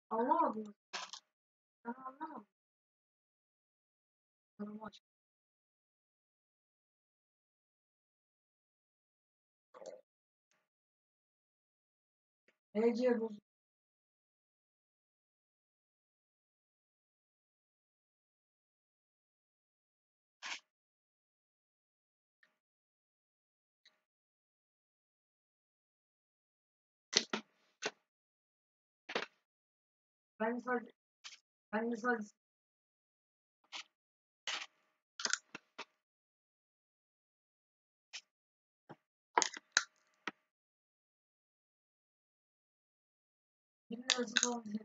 Anlamadım. Ben anlamadım. Yorumu açık. HC bozuk. Ben de sadece ben de sadece birine nasip oldu.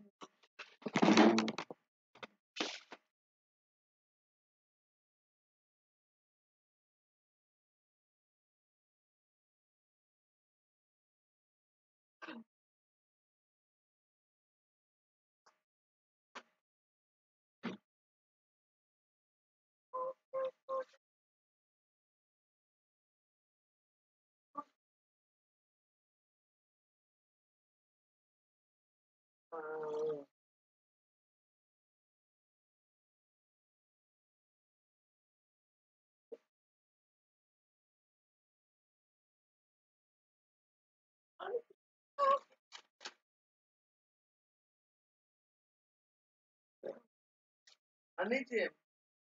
Anneciğim.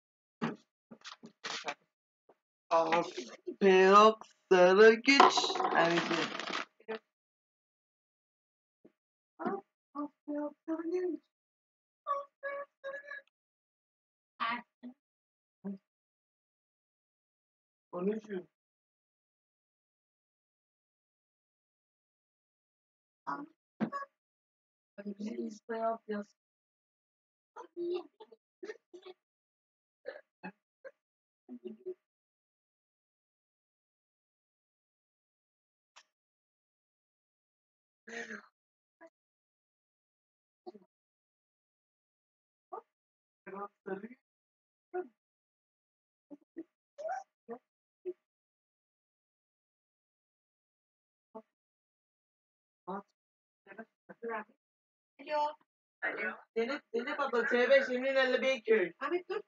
Yok sana güç. Anneciğim. Konuşun. Hadi bizi Insta'ya at yaz. Alo. Dene baba. TV senin 55 köy. Ahmet dur.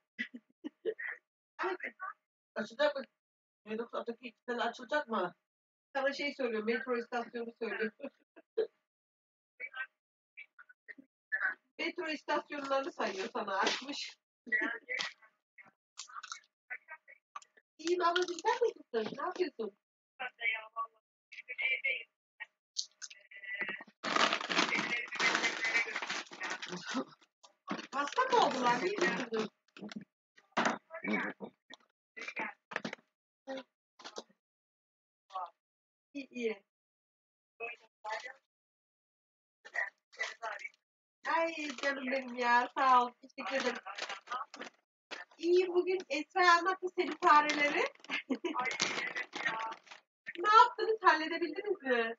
Açacak mı? Yoksa öteki ikisi açılacak mı? Sana şey söylüyor. Metro istasyonu söylüyor. Metro istasyonlarını sayıyor sana. Açmış. İyi babacığım sen nasılsın? Ne yapıyorsun? Hasta mı oldular? Ne düşündün? İyi iyi. Ay canım benim ya. Sağ ol. Teşekkür ederim. İyi bugün Esra anlattı senin fareleri. Ne yaptınız? Halledebildiniz mi?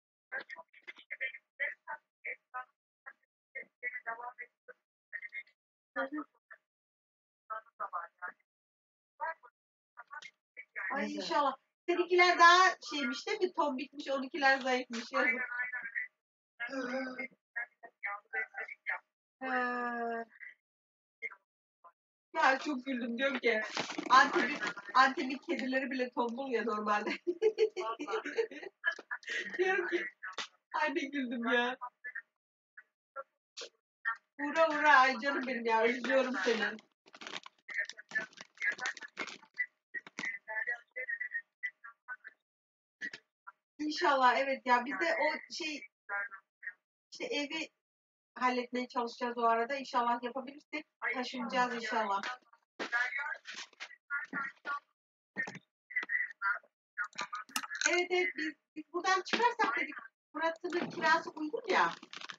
Ay inşallah. Seninkiler daha şeymiş değil mi? Tombikmiş, onunkiler zayıfmış. Yazık. He. Ya çok güldüm diyorum ki Antep'in kedileri bile tombul ya normalde. Diyorum ki ay ne güldüm ya. Uğra uğra ay canım benim ya özlüyorum seni. İnşallah evet ya biz de o şey işte evi halletmeye çalışacağız o arada. İnşallah yapabilirsek taşınacağız inşallah. Evet evet biz buradan çıkarsak dedik Murat'ın kirası uygun ya.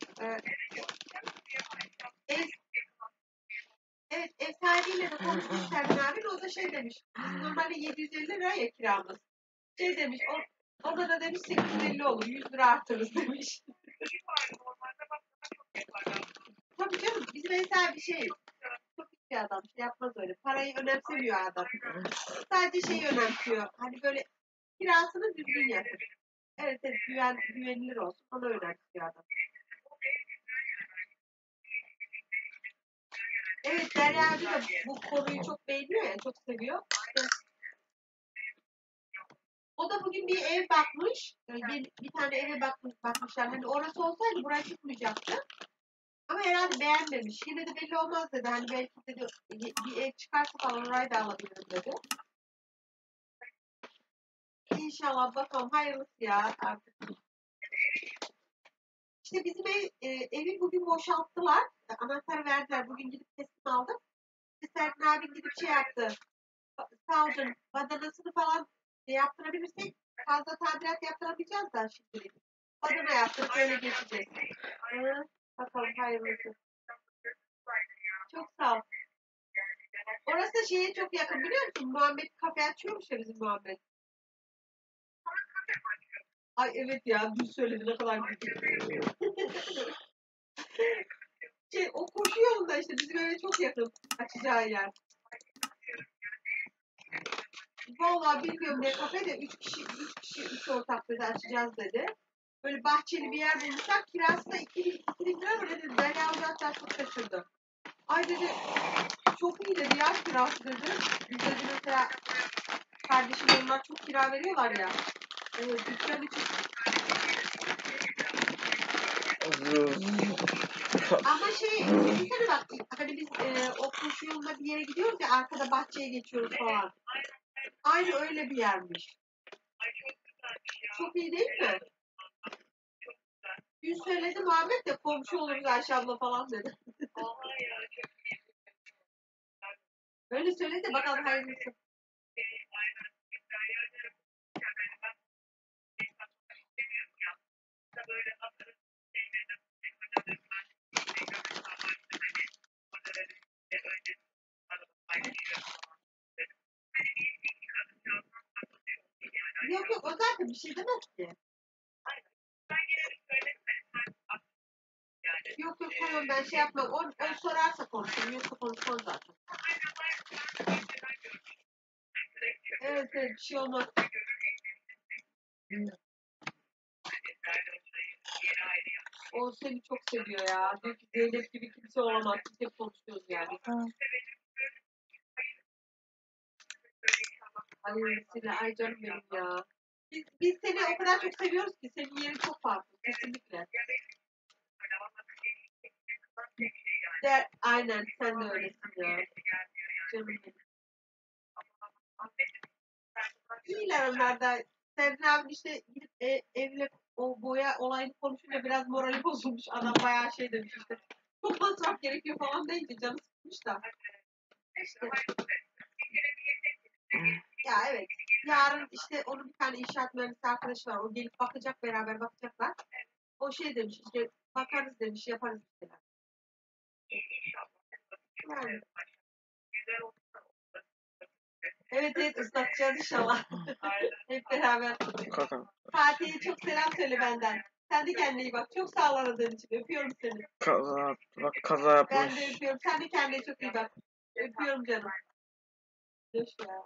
Ev, evet ev sahibiyle de konuşmuş Sermin abi. O da şey demiş. Bizim normalde 750 lira ya kiramız. Şey demiş ona da demiş 850 olur. 100 lira artırırız demiş. Tabii canım bizim ev sahibi şey çok iyi bir adam. Şey yapmaz öyle. Parayı önemsemiyor adam. Sadece şeyi önemsiyor. Hani böyle kirasını düzgün yapır. Evet evet güvenilir olsun. Onu önemsiyor adam. Derya abi de bu konuyu çok beğeniyor ya, çok seviyor. İşte, o da bugün bir ev bakmış. Bir tane eve bakmışlar. Hani orası olsaydı buraya çıkmayacaktı. Ama herhalde beğenmemiş. Yine de belli olmaz dedi. Hani belki dedi bir ev çıkarsa falan orayı da alabilirim dedi. İnşallah bakalım hayırlısı ya artık. İşte bizim evi bugün boşalttılar. Anahtarı verdiler. Bugün gidip teslim aldım. İşte Serkan abi gidip şey yaptı. Sağ olun. Badanasını falan yaptırabilirsek fazla tadilat yaptıramayacağız da şimdi. Badana yaptırıp öyle geçeceğiz. Bakalım hayırlısı. Çok sağ ol. Orası da şeye çok yakın biliyor musun? Muhammed kafe açıyormuş ya bizim Muhammed. Ay evet ya dün söyledi ne kadar güzel. O koşu yolunda işte bizim eve çok yakın açacağı yer. Vallahi bilmiyorum ne kafe de 3 ortak dedi açacağız dedi. Böyle bahçeli bir yer bulmuşlar. Kirası da 2000 lira mı dedi. Derya Hoca hatta çok şaşırdı. Ay dedi çok iyi dedi ya kirası dedi. Biz dedi mesela kardeşim onlar çok kira veriyorlar ya. Dükkan için. Ama düşünsene bak hani biz o koşu yolunda bir yere gidiyoruz ya arkada bahçeye geçiyoruz falan. Aynı öyle bir yermiş. Çok iyi değil mi? Dün söyledi Muhammed de komşu oluruz Ayşe abla falan dedi. Öyle söyledi bakalım hayırlısı. Yok o zaten bir şey demez ki. Yok tamam ben şey yapmam. O sorarsa konuşurum. Yoksa konuşmam zaten. Evet bir şey olmaz. O seni çok seviyor ya. Diyor ki Zeynep gibi kimse olamaz. Biz hep konuşuyoruz yani. Hayırlısıyla. Ay canım benim ya. Biz seni o kadar çok seviyoruz ki senin yerin çok farklı. Kesinlikle. Aynen sen de öylesin ya. Canım benim. İyiler onlar da. Serkan abi işte gidip evle o boya olayını konuşunca biraz morali bozulmuş. Adam bayağı şey demiş işte. Çok masraf gerekiyor falan deyince canı sıkmış da. İşte. Ya evet. Yarın işte onun bir tane inşaat mühendisi arkadaşı var. O gelip bakacak beraber bakacaklar. O şey demiş işte bakarız demiş yaparız bir şeyler. Yani. Evet ıslatacağız inşallah. Hep beraber. Fatih'e çok selam söyle benden. Sen de kendine iyi bak. Çok sağ ol aradığın için. Öpüyorum seni. Kaza yapmış. Ben de öpüyorum. Sen de kendine çok iyi bak. Öpüyorum canım. Hoş ya.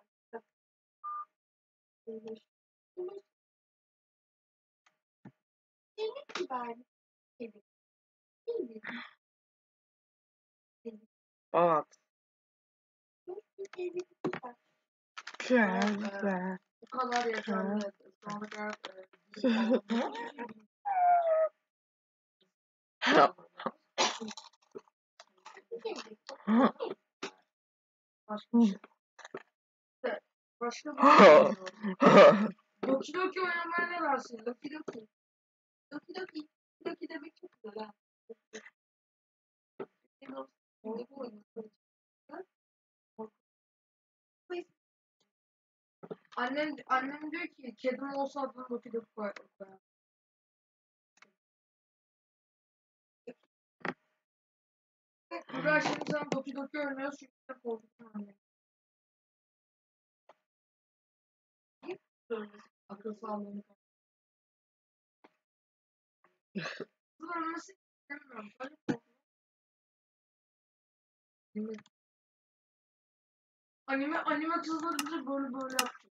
Yemek mi bari? Yemek. Yemek. Evet. Yemek. Güzel. Bu kadar yeterli. Sonra başka bir şey. Başka bir şey. Doki Doki oynamaya ne dersin? Doki Doki. Doki Doki. Doki demek çok güzel ha. Annem diyor ki kedim olsa adını Doki Doki koyarım. Burada şimdi sen Doki Doki oynuyoruz çünkü korkuttun anne. Akıl sağlığını. Kızlar nasıl istemiyorum. Böyle korkuyorum. Anime kızları bize böyle yapıyor.